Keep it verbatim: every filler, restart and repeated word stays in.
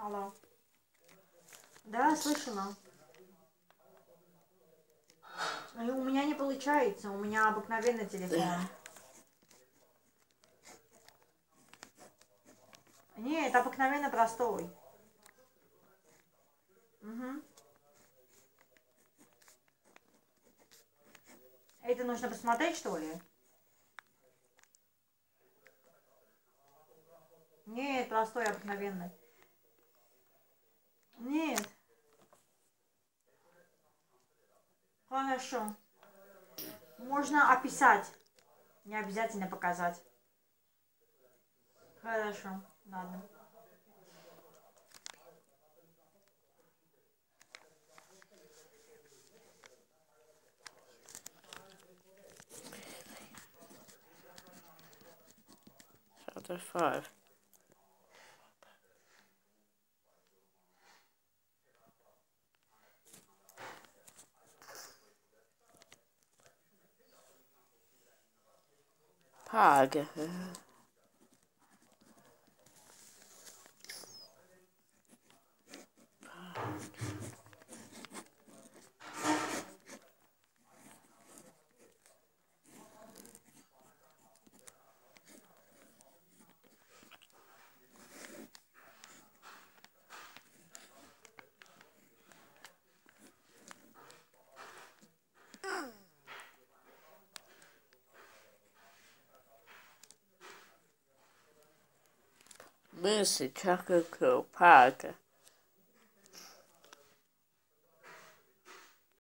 Алло. Да, слышала. И у меня не получается, у меня обыкновенный телефон. Нет, обыкновенно простой. Угу. Это нужно посмотреть, что ли? Нет, простой, обыкновенный. Нет. Хорошо. Можно описать. Не обязательно показать. Хорошо. Ладно. Chapter five. Pog. Moosey, chocolate cool, Pog.